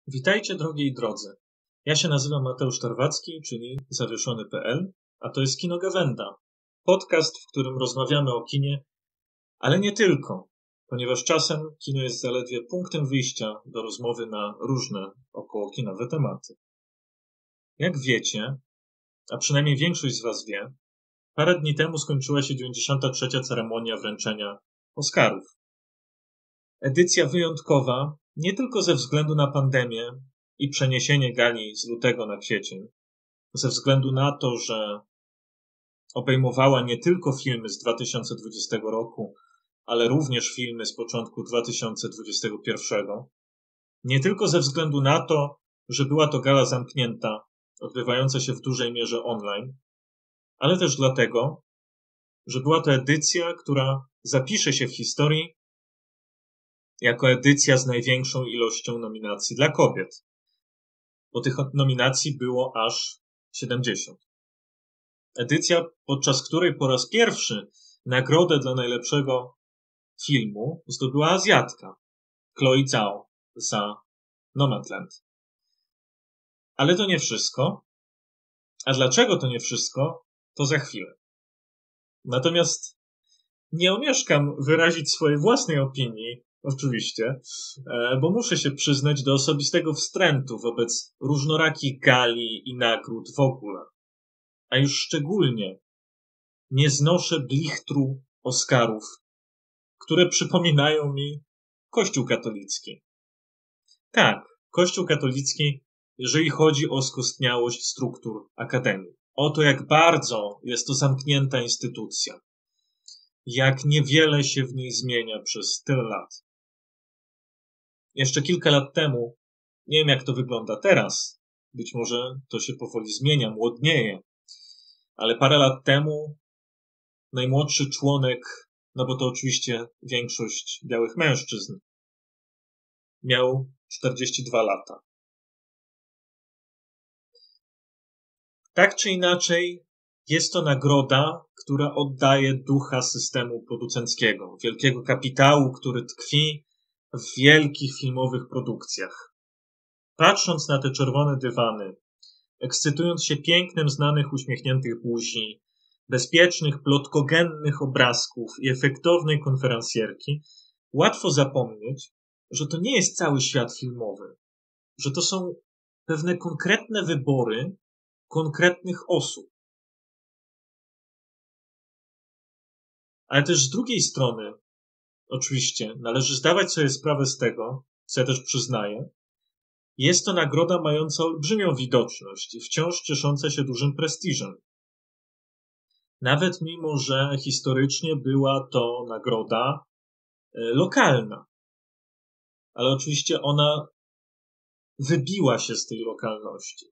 Witajcie drogie i drodzy. Ja się nazywam Mateusz Tarwacki, czyli zawieszony.pl, a to jest Kino Gawenda. Podcast, w którym rozmawiamy o kinie, ale nie tylko, ponieważ czasem kino jest zaledwie punktem wyjścia do rozmowy na różne okołokinowe tematy. Jak wiecie, a przynajmniej większość z was wie, parę dni temu skończyła się 93. ceremonia wręczenia Oscarów. Edycja wyjątkowa nie tylko ze względu na pandemię i przeniesienie gali z lutego na kwiecień, ze względu na to, że obejmowała nie tylko filmy z 2020 roku, ale również filmy z początku 2021. Nie tylko ze względu na to, że była to gala zamknięta, odbywająca się w dużej mierze online, ale też dlatego, że była to edycja, która zapisze się w historii jako edycja z największą ilością nominacji dla kobiet, bo tych nominacji było aż 70. Edycja, podczas której po raz pierwszy nagrodę dla najlepszego filmu zdobyła Azjatka, Chloe Zhao za Nomadland. Ale to nie wszystko. A dlaczego to nie wszystko, to za chwilę. Natomiast nie omieszkam wyrazić swojej własnej opinii, oczywiście, bo muszę się przyznać do osobistego wstrętu wobec różnorakich gali i nagród w ogóle. A już szczególnie nie znoszę blichtru Oscarów, które przypominają mi Kościół katolicki. Tak, Kościół katolicki, jeżeli chodzi o skostniałość struktur akademii. O to, jak bardzo jest to zamknięta instytucja. Jak niewiele się w niej zmienia przez tyle lat. Jeszcze kilka lat temu, nie wiem jak to wygląda teraz, być może to się powoli zmienia, młodnieje, ale parę lat temu najmłodszy członek, no bo to oczywiście większość białych mężczyzn, miał 42 lata. Tak czy inaczej, jest to nagroda, która oddaje ducha systemu producenckiego, wielkiego kapitału, który tkwi w wielkich filmowych produkcjach. Patrząc na te czerwone dywany, ekscytując się pięknem znanych uśmiechniętych buzi, bezpiecznych, plotkogennych obrazków i efektownej konferencjerki, łatwo zapomnieć, że to nie jest cały świat filmowy, że to są pewne konkretne wybory konkretnych osób. Ale też z drugiej strony, oczywiście, należy zdawać sobie sprawę z tego, co ja też przyznaję, jest to nagroda mająca olbrzymią widoczność i wciąż ciesząca się dużym prestiżem. Nawet mimo, że historycznie była to nagroda lokalna. Ale oczywiście ona wybiła się z tej lokalności.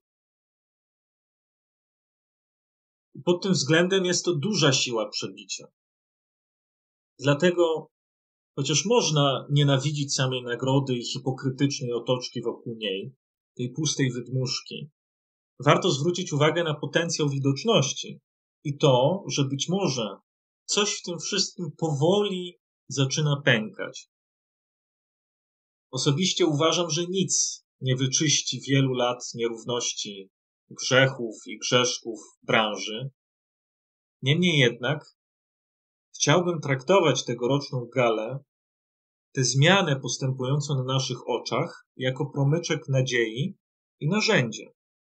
Pod tym względem jest to duża siła przebicia. Dlatego, chociaż można nienawidzić samej nagrody i hipokrytycznej otoczki wokół niej, tej pustej wydmuszki, warto zwrócić uwagę na potencjał widoczności i to, że być może coś w tym wszystkim powoli zaczyna pękać. Osobiście uważam, że nic nie wyczyści wielu lat nierówności, grzechów i grzeszków branży. Niemniej jednak chciałbym traktować tegoroczną galę, tę zmianę postępującą na naszych oczach, jako promyczek nadziei i narzędzie.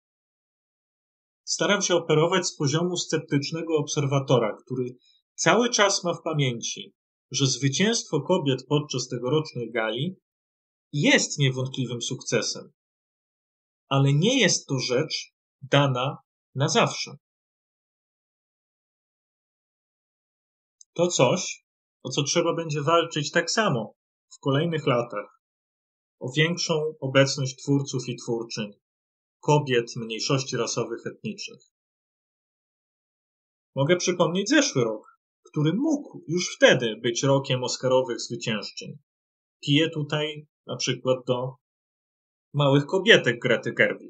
Staram się operować z poziomu sceptycznego obserwatora, który cały czas ma w pamięci, że zwycięstwo kobiet podczas tegorocznej gali jest niewątpliwym sukcesem, ale nie jest to rzecz dana na zawsze. To coś, o co trzeba będzie walczyć tak samo w kolejnych latach, o większą obecność twórców i twórczyń, kobiet, mniejszości rasowych, etnicznych. Mogę przypomnieć zeszły rok, który mógł już wtedy być rokiem oscarowych zwyciężczyń. Piję tutaj na przykład do małych kobietek Grety Gerwig.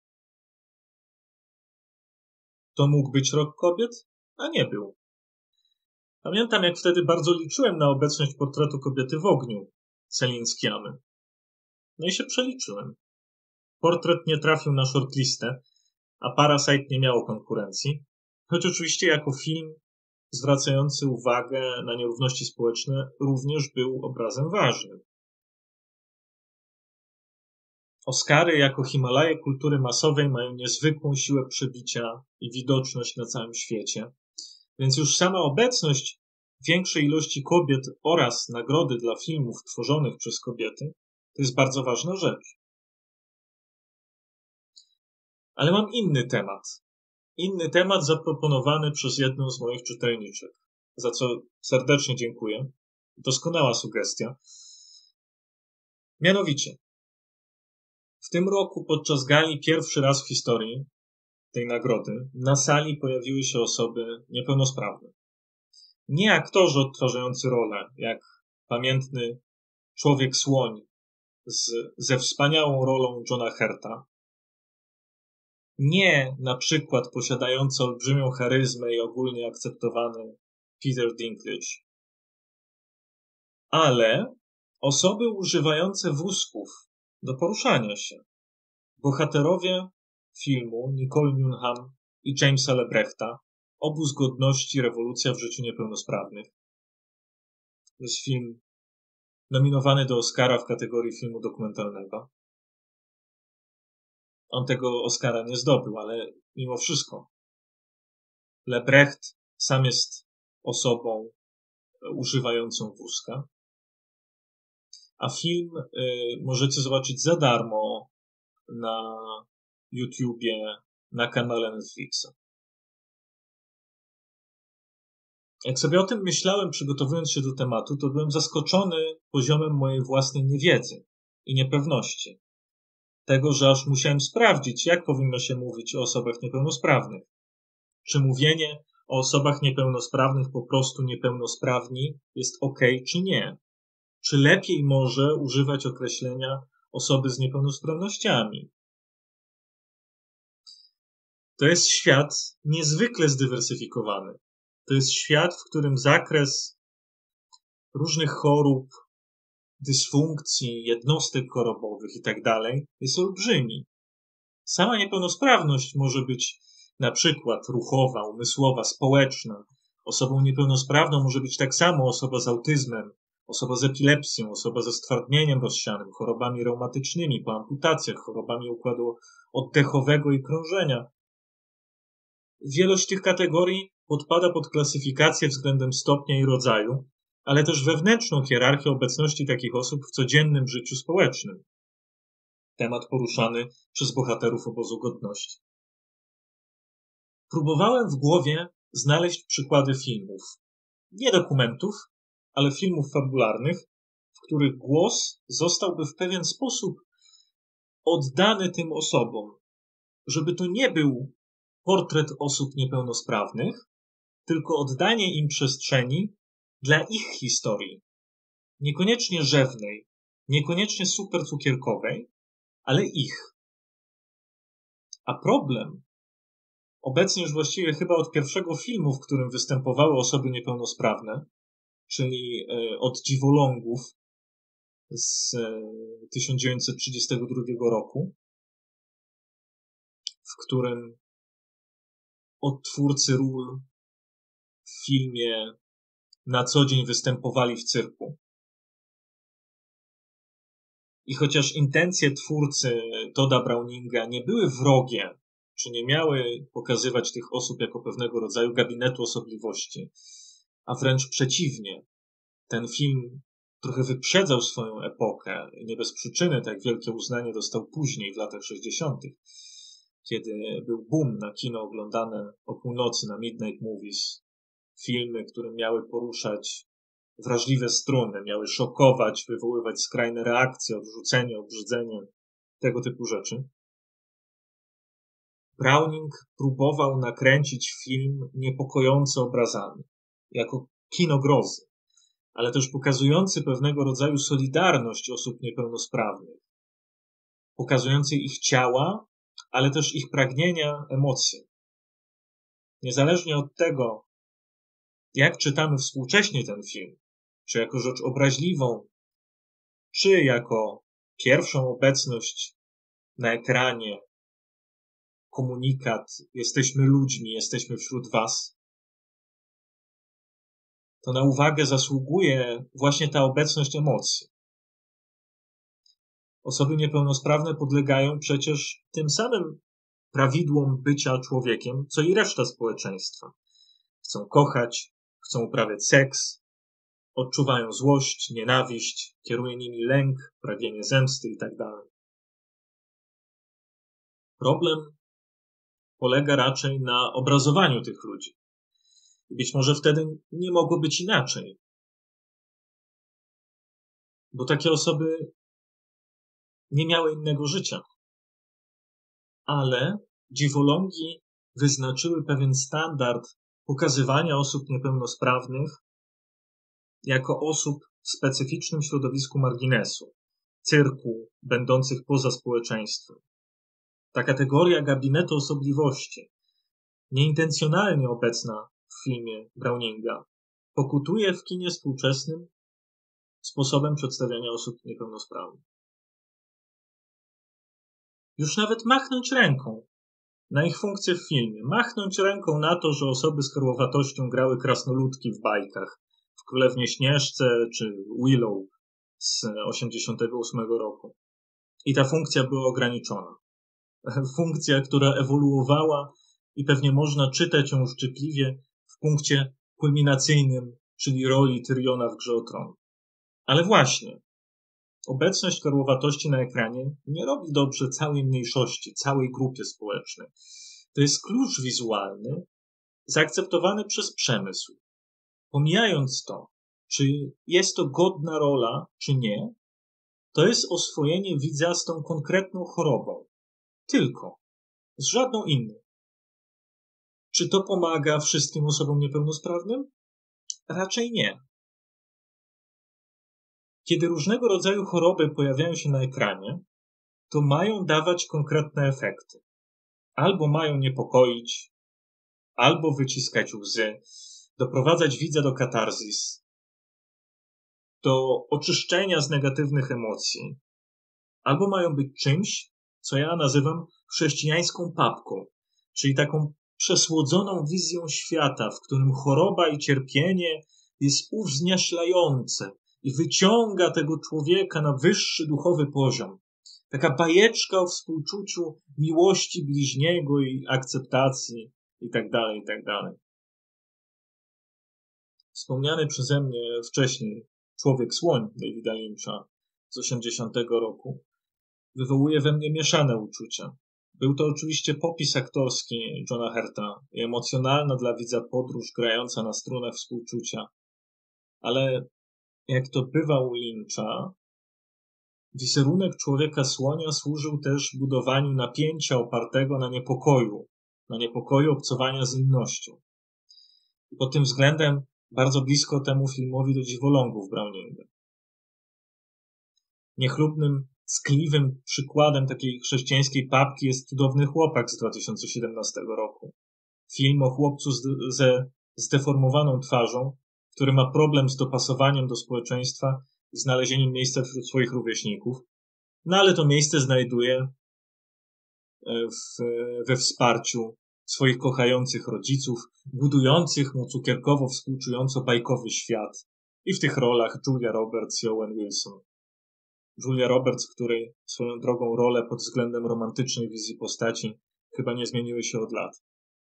To mógł być rok kobiet, a nie był. Pamiętam, jak wtedy bardzo liczyłem na obecność portretu kobiety w ogniu Celine Sciammy. No i się przeliczyłem. Portret nie trafił na shortlistę, a Parasite nie miało konkurencji, choć oczywiście jako film zwracający uwagę na nierówności społeczne również był obrazem ważnym. Oscary jako Himalaje kultury masowej mają niezwykłą siłę przebicia i widoczność na całym świecie, więc już sama obecność większej ilości kobiet oraz nagrody dla filmów tworzonych przez kobiety to jest bardzo ważna rzecz. Ale mam inny temat. Inny temat zaproponowany przez jedną z moich czytelniczek, za co serdecznie dziękuję. Doskonała sugestia. Mianowicie, w tym roku podczas gali pierwszy raz w historii tej nagrody na sali pojawiły się osoby niepełnosprawne. Nie aktorzy odtwarzający rolę, jak pamiętny Człowiek-Słoń ze wspaniałą rolą Johna Hurta. Nie na przykład posiadający olbrzymią charyzmę i ogólnie akceptowany Peter Dinklage, ale osoby używające wózków do poruszania się. Bohaterowie filmu Nicole Newnham i Jamesa Lebrechta, Obóz godności, rewolucja w życiu niepełnosprawnych. To jest film nominowany do Oscara w kategorii filmu dokumentalnego. On tego Oscara nie zdobył, ale mimo wszystko Lebrecht sam jest osobą używającą wózka. A film możecie zobaczyć za darmo na YouTubie, na kanale Netflixa. Jak sobie o tym myślałem, przygotowując się do tematu, to byłem zaskoczony poziomem mojej własnej niewiedzy i niepewności. Tego, że aż musiałem sprawdzić, jak powinno się mówić o osobach niepełnosprawnych. Czy mówienie o osobach niepełnosprawnych po prostu niepełnosprawni jest ok, czy nie? Czy lepiej może używać określenia osoby z niepełnosprawnościami? To jest świat niezwykle zdywersyfikowany. To jest świat, w którym zakres różnych chorób, dysfunkcji, jednostek chorobowych itd. jest olbrzymi. Sama niepełnosprawność może być na przykład ruchowa, umysłowa, społeczna. Osobą niepełnosprawną może być tak samo osoba z autyzmem, osoba z epilepsją, osoba ze stwardnieniem rozsianym, chorobami reumatycznymi, po amputacjach, chorobami układu oddechowego i krążenia. Wielość tych kategorii podpada pod klasyfikację względem stopnia i rodzaju, ale też wewnętrzną hierarchię obecności takich osób w codziennym życiu społecznym. Temat poruszany przez bohaterów Obozu Godności. Próbowałem w głowie znaleźć przykłady filmów. Nie dokumentów, ale filmów fabularnych, w których głos zostałby w pewien sposób oddany tym osobom. Żeby to nie był portret osób niepełnosprawnych, tylko oddanie im przestrzeni dla ich historii. Niekoniecznie rzewnej, niekoniecznie super cukierkowej, ale ich. A problem, obecnie już właściwie chyba od pierwszego filmu, w którym występowały osoby niepełnosprawne, czyli od Dziwolągów z 1932 roku, w którym odtwórcy ról w filmie na co dzień występowali w cyrku. I chociaż intencje twórcy Todda Browninga nie były wrogie, czy nie miały pokazywać tych osób jako pewnego rodzaju gabinetu osobliwości, a wręcz przeciwnie, ten film trochę wyprzedzał swoją epokę i nie bez przyczyny tak wielkie uznanie dostał później, w latach 60., kiedy był boom na kino oglądane o północy, na Midnight Movies. Filmy, które miały poruszać wrażliwe struny, miały szokować, wywoływać skrajne reakcje, odrzucenie, obrzydzenie, tego typu rzeczy. Browning próbował nakręcić film niepokojący obrazami, jako kino grozy, ale też pokazujący pewnego rodzaju solidarność osób niepełnosprawnych, pokazujący ich ciała, ale też ich pragnienia, emocje. Niezależnie od tego, jak czytamy współcześnie ten film, czy jako rzecz obraźliwą, czy jako pierwszą obecność na ekranie komunikat jesteśmy ludźmi, jesteśmy wśród was, to na uwagę zasługuje właśnie ta obecność emocji. Osoby niepełnosprawne podlegają przecież tym samym prawidłom bycia człowiekiem, co i reszta społeczeństwa. Chcą kochać, chcą uprawiać seks, odczuwają złość, nienawiść, kieruje nimi lęk, pragnienie zemsty itd. Problem polega raczej na obrazowaniu tych ludzi. I być może wtedy nie mogło być inaczej. Bo takie osoby nie miały innego życia. Ale dziwolągi wyznaczyły pewien standard pokazywania osób niepełnosprawnych jako osób w specyficznym środowisku marginesu, cyrku, będących poza społeczeństwem. Ta kategoria gabinetu osobliwości, nieintencjonalnie obecna w filmie Browninga, pokutuje w kinie współczesnym sposobem przedstawiania osób niepełnosprawnych. Już nawet machnąć ręką na ich funkcję w filmie, machnąć ręką na to, że osoby z karłowatością grały krasnoludki w bajkach, w Królewnie Śnieżce czy Willow z 1988 roku. I ta funkcja była ograniczona. Funkcja, która ewoluowała i pewnie można czytać ją szczypliwie w punkcie kulminacyjnym, czyli roli Tyriona w Grze o Tron. Ale właśnie, obecność karłowatości na ekranie nie robi dobrze całej mniejszości, całej grupie społecznej. To jest klucz wizualny zaakceptowany przez przemysł. Pomijając to, czy jest to godna rola, czy nie, to jest oswojenie widza z tą konkretną chorobą. Tylko. Z żadną inną. Czy to pomaga wszystkim osobom niepełnosprawnym? Raczej nie. Kiedy różnego rodzaju choroby pojawiają się na ekranie, to mają dawać konkretne efekty. Albo mają niepokoić, albo wyciskać łzy, doprowadzać widza do katarzis, do oczyszczenia z negatywnych emocji, albo mają być czymś, co ja nazywam chrześcijańską papką, czyli taką przesłodzoną wizją świata, w którym choroba i cierpienie jest uwznieślające i wyciąga tego człowieka na wyższy duchowy poziom. Taka bajeczka o współczuciu, miłości bliźniego i akceptacji itd., itd. Wspomniany przeze mnie wcześniej Człowiek-słoń Davida Lyncha z 80 roku wywołuje we mnie mieszane uczucia. Był to oczywiście popis aktorski Johna Hurta i emocjonalna dla widza podróż grająca na strunach współczucia. Ale jak to bywa u Lyncha, wizerunek Człowieka-słonia służył też budowaniu napięcia opartego na niepokoju obcowania z innością. I pod tym względem bardzo blisko temu filmowi do Dziwolągów Browninga. Niechlubnym, skliwym przykładem takiej chrześcijańskiej papki jest Cudowny chłopak z 2017 roku. Film o chłopcu ze zdeformowaną twarzą, który ma problem z dopasowaniem do społeczeństwa i znalezieniem miejsca wśród swoich rówieśników. No ale to miejsce znajduje we wsparciu swoich kochających rodziców, budujących mu cukierkowo współczująco bajkowy świat. I w tych rolach Julia Roberts i Owen Wilson. Julia Roberts, której swoją drogą rolę pod względem romantycznej wizji postaci chyba nie zmieniły się od lat.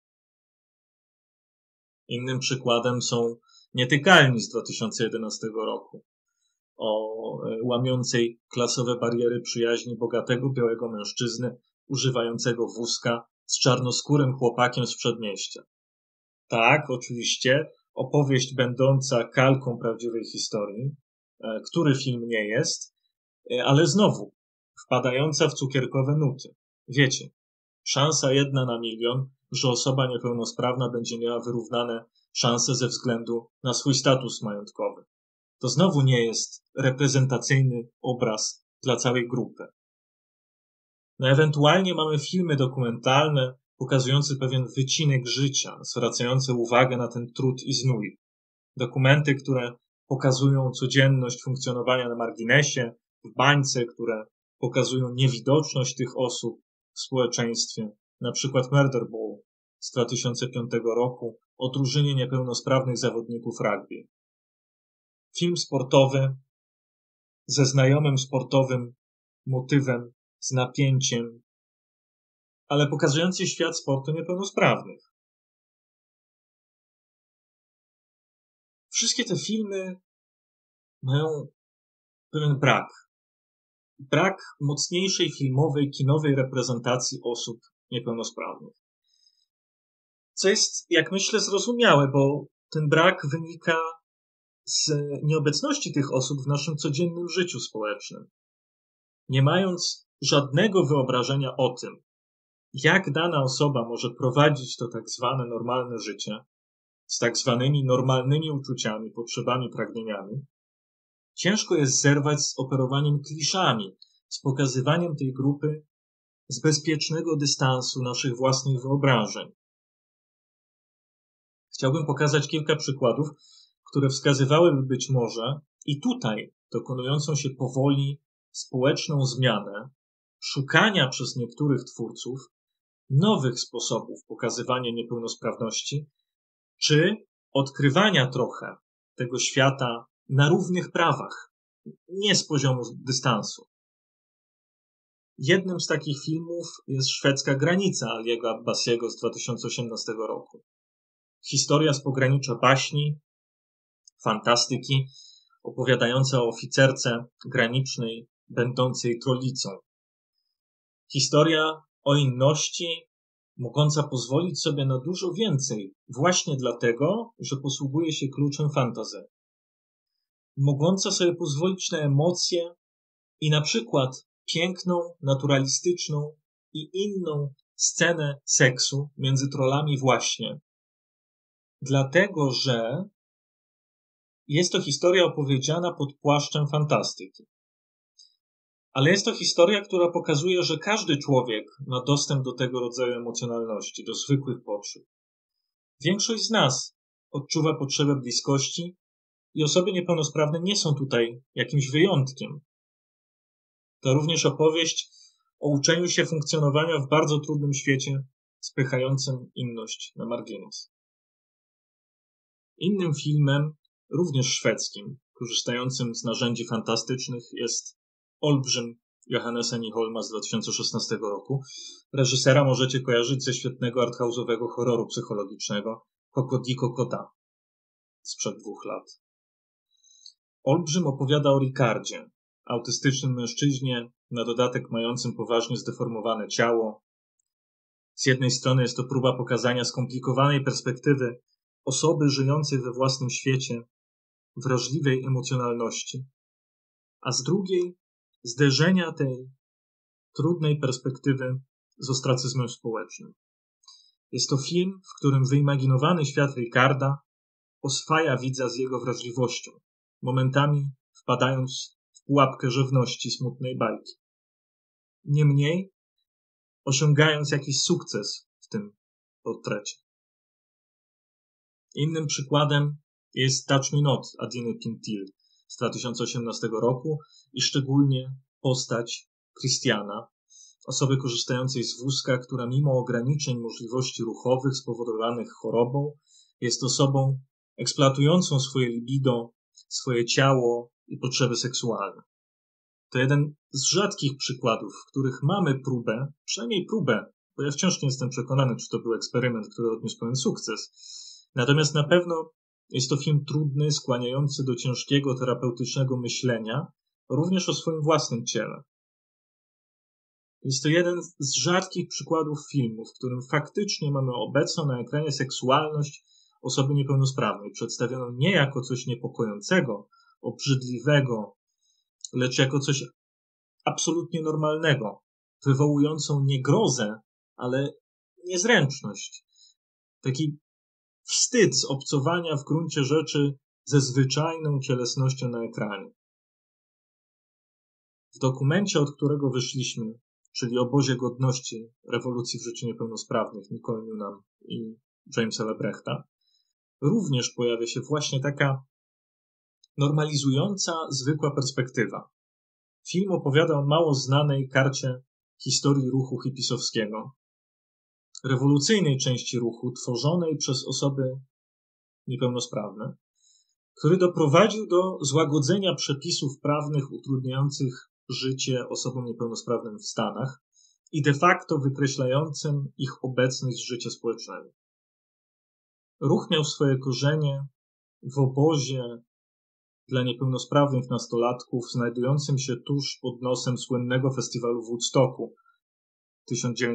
Innym przykładem są Nietykalni z 2011 roku. O łamiącej klasowe bariery przyjaźni bogatego białego mężczyzny używającego wózka z czarnoskórym chłopakiem z przedmieścia. Tak, oczywiście, opowieść będąca kalką prawdziwej historii, który film nie jest, ale znowu wpadająca w cukierkowe nuty. Wiecie, szansa 1 na 1 000 000, że osoba niepełnosprawna będzie miała wyrównane szanse ze względu na swój status majątkowy. To znowu nie jest reprezentacyjny obraz dla całej grupy. No ewentualnie mamy filmy dokumentalne pokazujące pewien wycinek życia, zwracające uwagę na ten trud i znój. Dokumenty, które pokazują codzienność funkcjonowania na marginesie, w bańce, które pokazują niewidoczność tych osób w społeczeństwie. Na przykład Murder Ball z 2005 roku o drużynie niepełnosprawnych zawodników rugby. Film sportowy ze znajomym sportowym motywem, z napięciem, ale pokazujący świat sportu niepełnosprawnych. Wszystkie te filmy mają pewien brak. Brak mocniejszej filmowej, kinowej reprezentacji osób niepełnosprawnych. Co jest, jak myślę, zrozumiałe, bo ten brak wynika z nieobecności tych osób w naszym codziennym życiu społecznym. Nie mając żadnego wyobrażenia o tym, jak dana osoba może prowadzić to tak zwane normalne życie, z tak zwanymi normalnymi uczuciami, potrzebami, pragnieniami, ciężko jest zerwać z operowaniem kliszami, z pokazywaniem tej grupy z bezpiecznego dystansu naszych własnych wyobrażeń. Chciałbym pokazać kilka przykładów, które wskazywałyby być może i tutaj dokonującą się powoli społeczną zmianę, szukania przez niektórych twórców nowych sposobów pokazywania niepełnosprawności, czy odkrywania trochę tego świata na równych prawach, nie z poziomu dystansu. Jednym z takich filmów jest Szwedzka granica Aliego Abbasiego z 2018 roku. Historia z pogranicza baśni, fantastyki, opowiadająca o oficerce granicznej będącej trollicą. Historia o inności, mogąca pozwolić sobie na dużo więcej, właśnie dlatego, że posługuje się kluczem fantasy. Mogąca sobie pozwolić na emocje i na przykład piękną, naturalistyczną i inną scenę seksu między trollami właśnie. Dlatego, że jest to historia opowiedziana pod płaszczem fantastyki. Ale jest to historia, która pokazuje, że każdy człowiek ma dostęp do tego rodzaju emocjonalności, do zwykłych potrzeb. Większość z nas odczuwa potrzebę bliskości i osoby niepełnosprawne nie są tutaj jakimś wyjątkiem. To również opowieść o uczeniu się funkcjonowania w bardzo trudnym świecie, spychającym inność na margines. Innym filmem, również szwedzkim, korzystającym z narzędzi fantastycznych, jest Olbrzym Johannesa Nyholma z 2016 roku. Reżysera możecie kojarzyć ze świetnego arthouse'owego horroru psychologicznego Cocodico Cotta sprzed 2 lat. Olbrzym opowiada o Ricardzie, autystycznym mężczyźnie, na dodatek mającym poważnie zdeformowane ciało. Z jednej strony jest to próba pokazania skomplikowanej perspektywy osoby żyjącej we własnym świecie, wrażliwej emocjonalności, a z drugiej zderzenia tej trudnej perspektywy z ostracyzmem społecznym. Jest to film, w którym wyimaginowany świat Ricarda oswaja widza z jego wrażliwością, momentami wpadając w pułapkę rzewności smutnej bajki. Niemniej osiągając jakiś sukces w tym portrecie. Innym przykładem jest Touch Me Not Adiny Pintil z 2018 roku i szczególnie postać Christiana, osoby korzystającej z wózka, która mimo ograniczeń możliwości ruchowych spowodowanych chorobą jest osobą eksploatującą swoje libido, swoje ciało i potrzeby seksualne. To jeden z rzadkich przykładów, w których mamy próbę, przynajmniej próbę, bo ja wciąż nie jestem przekonany, czy to był eksperyment, który odniósł pewien sukces. Natomiast na pewno jest to film trudny, skłaniający do ciężkiego, terapeutycznego myślenia, również o swoim własnym ciele. Jest to jeden z rzadkich przykładów filmu, w którym faktycznie mamy obecną na ekranie seksualność osoby niepełnosprawnej, przedstawioną nie jako coś niepokojącego, obrzydliwego, lecz jako coś absolutnie normalnego, wywołującą nie grozę, ale niezręczność. Taki wstyd z obcowania w gruncie rzeczy ze zwyczajną cielesnością na ekranie. W dokumencie, od którego wyszliśmy, czyli Obozie Godności rewolucji w życiu niepełnosprawnych Nicole Newnham i Jamesa Lebrechta, również pojawia się właśnie taka normalizująca, zwykła perspektywa. Film opowiada o mało znanej karcie historii ruchu hipisowskiego, rewolucyjnej części ruchu tworzonej przez osoby niepełnosprawne, który doprowadził do złagodzenia przepisów prawnych utrudniających życie osobom niepełnosprawnym w Stanach i de facto wykreślającym ich obecność z życia społecznego. Ruch miał swoje korzenie w obozie dla niepełnosprawnych nastolatków znajdującym się tuż pod nosem słynnego festiwalu w Woodstocku w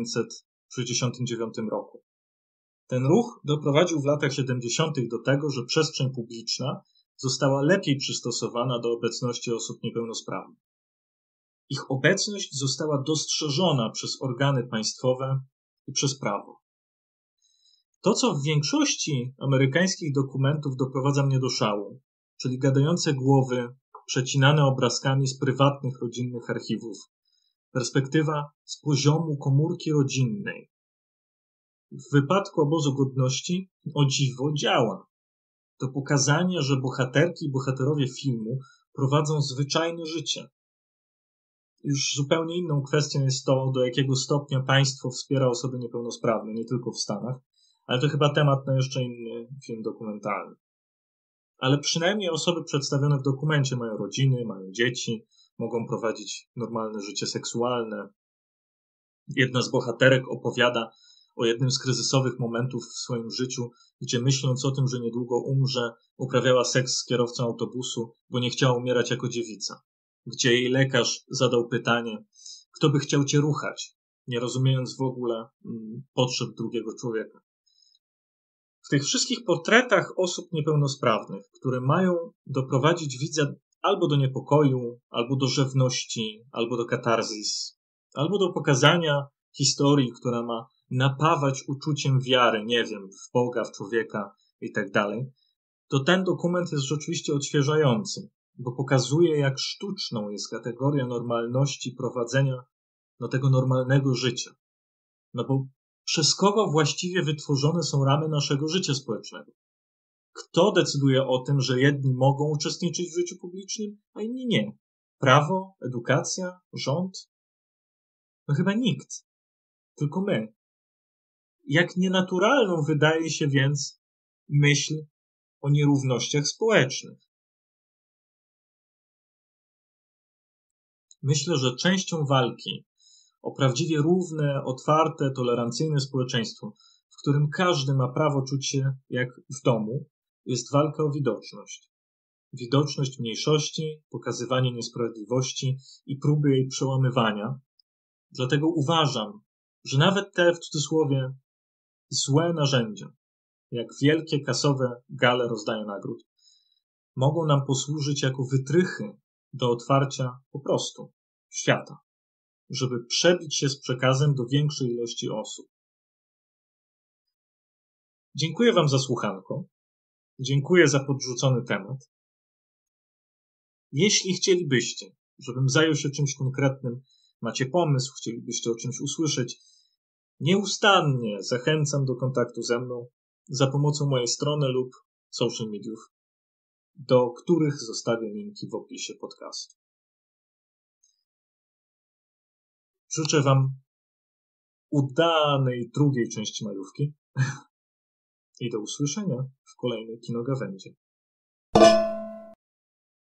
1969 roku. Ten ruch doprowadził w latach 70. do tego, że przestrzeń publiczna została lepiej przystosowana do obecności osób niepełnosprawnych. Ich obecność została dostrzeżona przez organy państwowe i przez prawo. To, co w większości amerykańskich dokumentów doprowadza mnie do szału, czyli gadające głowy przecinane obrazkami z prywatnych, rodzinnych archiwów, perspektywa z poziomu komórki rodzinnej, w wypadku obozu godności o dziwo działa. To pokazanie, że bohaterki i bohaterowie filmu prowadzą zwyczajne życie. Już zupełnie inną kwestią jest to, do jakiego stopnia państwo wspiera osoby niepełnosprawne, nie tylko w Stanach, ale to chyba temat na jeszcze inny film dokumentalny. Ale przynajmniej osoby przedstawione w dokumencie mają rodziny, mają dzieci, mogą prowadzić normalne życie seksualne. Jedna z bohaterek opowiada o jednym z kryzysowych momentów w swoim życiu, gdzie myśląc o tym, że niedługo umrze, uprawiała seks z kierowcą autobusu, bo nie chciała umierać jako dziewica. Gdzie jej lekarz zadał pytanie, kto by chciał cię ruchać, nie rozumiejąc w ogóle potrzeb drugiego człowieka. W tych wszystkich portretach osób niepełnosprawnych, które mają doprowadzić widza albo do niepokoju, albo do rzewności, albo do katarzis, albo do pokazania historii, która ma napawać uczuciem wiary, nie wiem, w Boga, w człowieka i tak dalej, to ten dokument jest rzeczywiście odświeżający, bo pokazuje, jak sztuczną jest kategoria normalności prowadzenia tego normalnego życia. No bo przez kogo właściwie wytworzone są ramy naszego życia społecznego? Kto decyduje o tym, że jedni mogą uczestniczyć w życiu publicznym, a inni nie? Prawo? Edukacja? Rząd? No chyba nikt. Tylko my. Jak nienaturalną wydaje się więc myśl o nierównościach społecznych. Myślę, że częścią walki o prawdziwie równe, otwarte, tolerancyjne społeczeństwo, w którym każdy ma prawo czuć się jak w domu, jest walka o widoczność. Widoczność mniejszości, pokazywanie niesprawiedliwości i próby jej przełamywania. Dlatego uważam, że nawet te, w cudzysłowie, złe narzędzia, jak wielkie kasowe gale rozdania nagród, mogą nam posłużyć jako wytrychy do otwarcia po prostu świata, żeby przebić się z przekazem do większej ilości osób. Dziękuję Wam za słuchanko. Dziękuję za podrzucony temat. Jeśli chcielibyście, żebym zajął się czymś konkretnym, macie pomysł, chcielibyście o czymś usłyszeć, nieustannie zachęcam do kontaktu ze mną za pomocą mojej strony lub social mediów, do których zostawię linki w opisie podcastu. Życzę Wam udanej drugiej części majówki i do usłyszenia w kolejnej Kinogawędzie.